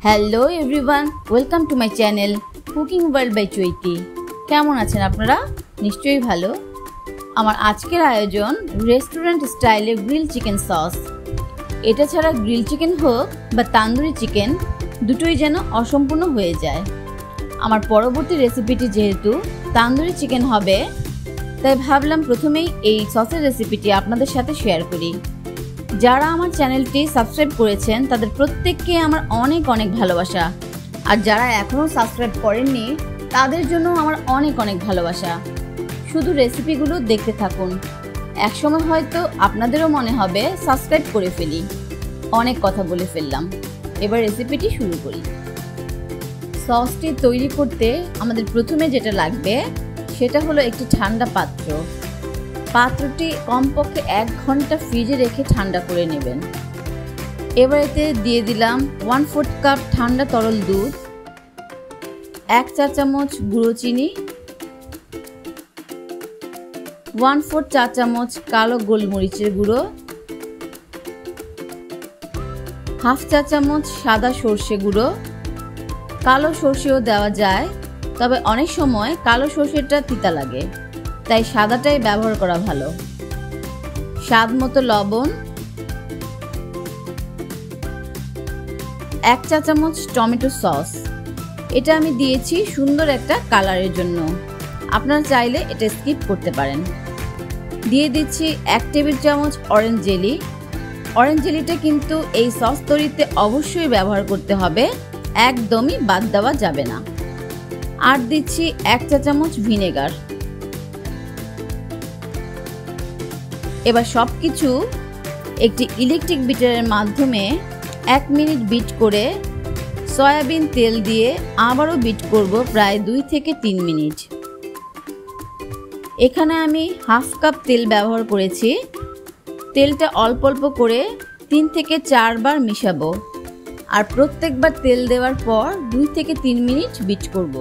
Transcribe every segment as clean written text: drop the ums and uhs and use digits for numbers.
Hello everyone, welcome to my channel cooking world by Chaiti. কেমন আছেন আপনারা? নিশ্চয়ই ভালো। আমার আজকের আয়োজন রেস্টুরেন্ট স্টাইলে গ্রিল চিকেন সস। এটা ছাড়া গ্রিল চিকেন হোক বা তান্দুরি চিকেন, দুটোই যেন অসম্পূর্ণ হয়ে যায়। আমার পরবর্তী রেসিপিটি যেহেতু তান্দুরি চিকেন হবে, তাই ভাবলাম প্রথমেই এই সসের রেসিপিটি আপনাদের সাথে শেয়ার করি। যারা আমার চ্যানেলটি সাবস্ক্রাইব করেছেন তাদের প্রত্যেককে আমার অনেক অনেক ভালোবাসা, আর যারা এখনও সাবস্ক্রাইব করেননি তাদের জন্য আমার অনেক অনেক ভালোবাসা। শুধু রেসিপিগুলো দেখতে থাকুন, একসময় হয়তো আপনাদেরও মনে হবে সাবস্ক্রাইব করে ফেলি। অনেক কথা বলে ফেললাম, এবার রেসিপিটি শুরু করি। সসটি তৈরি করতে আমাদের প্রথমে যেটা লাগবে সেটা হলো একটি ঠান্ডা পাত্র। পাত্রটি কমপক্ষে 1 ঘন্টা ফ্রিজে রেখে ঠান্ডা করে নেবেন। এবার এতে দিয়ে দিলাম 1/4 কাপ ঠান্ডা তরল দুধ, 1 চা চামচ গুঁড়ো চিনি, 1/4 চা চামচ কালো গোলমরিচের গুঁড়ো, 1/2 চা চামচ সাদা সর্ষে গুঁড়ো। কালো সর্ষেও দেওয়া যায়, তবে অনেক সময় কালো সর্ষেটা তিতা লাগে, তাই সাদাটাই ব্যবহার করা ভালো। স্বাদ মতো লবণ, 1 চা চামচ টমেটো সস। এটা আমি দিয়েছি সুন্দর একটা কালারের জন্য, আপনারা চাইলে এটা স্কিপ করতে পারেন। দিয়ে দিচ্ছি 1 টেবিল চামচ অরেঞ্জ জেলি। অরেঞ্জ জেলিটা কিন্তু এই সস তৈরিতে অবশ্যই ব্যবহার করতে হবে, একদমই বাদ দেওয়া যাবে না। আর দিচ্ছি 1 চা চামচ ভিনেগার। এবার সবকিছু একটি ইলেকট্রিক বিটারের মাধ্যমে 1 মিনিট বিট করে সয়াবিন তেল দিয়ে আবারও বিট করব প্রায় 2 থেকে 3 মিনিট। এখানে আমি 1/2 কাপ তেল ব্যবহার করেছি। তেলটা অল্প অল্প করে 3 থেকে 4 বার মিশাবো, আর প্রত্যেকবার তেল দেওয়ার পর 2 থেকে 3 মিনিট বিট করব।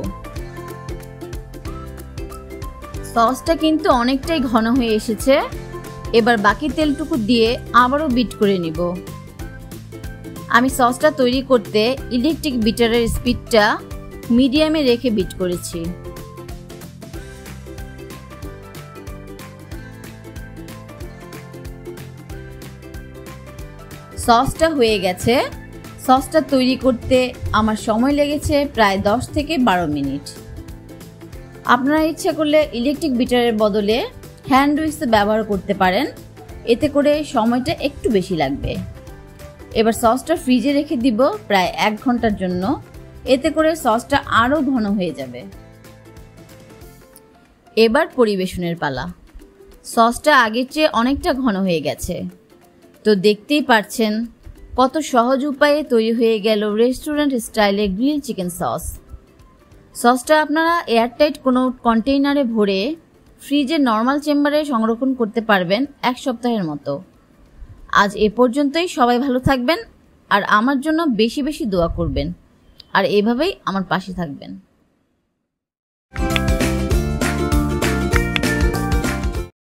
সসটা কিন্তু অনেকটাই ঘন হয়ে এসেছে। এবার বাকি তেলটুকু দিয়ে আবারও বিট করে নিব। আমি সসটা তৈরি করতে ইলেকট্রিক বিটারের স্পিডটা মিডিয়ামে রেখে বিট করেছি। সসটা হয়ে গেছে। সসটা তৈরি করতে আমার সময় লেগেছে প্রায় 10 থেকে 12 মিনিট। আপনারা ইচ্ছা করলে ইলেকট্রিক বিটারের বদলে হ্যান্ড উইক্স ব্যবহার করতে পারেন, এতে করে সময়টা একটু বেশি লাগবে। এবার সসটা ফ্রিজে রেখে দিব প্রায় 1 ঘন্টার জন্য, এতে করে সসটা আরও ঘন হয়ে যাবে। এবার পরিবেশনের পালা। সসটা আগের চেয়ে অনেকটা ঘন হয়ে গেছে, তো দেখতেই পাচ্ছেন কত সহজ উপায়ে তৈরি হয়ে গেল রেস্টুরেন্ট স্টাইলে গ্রিল চিকেন সস। সসটা আপনারা এয়ারটাইট কোনো কন্টেইনারে ভরে ফ্রিজে নর্মাল চেম্বারে সংরক্ষণ করতে পারবেন 1 সপ্তাহের মতো। আজ এ পর্যন্তই। সবাই ভালো থাকবেন, আর আমার জন্য বেশি বেশি দোয়া করবেন, আর এভাবেই আমার পাশে থাকবেন।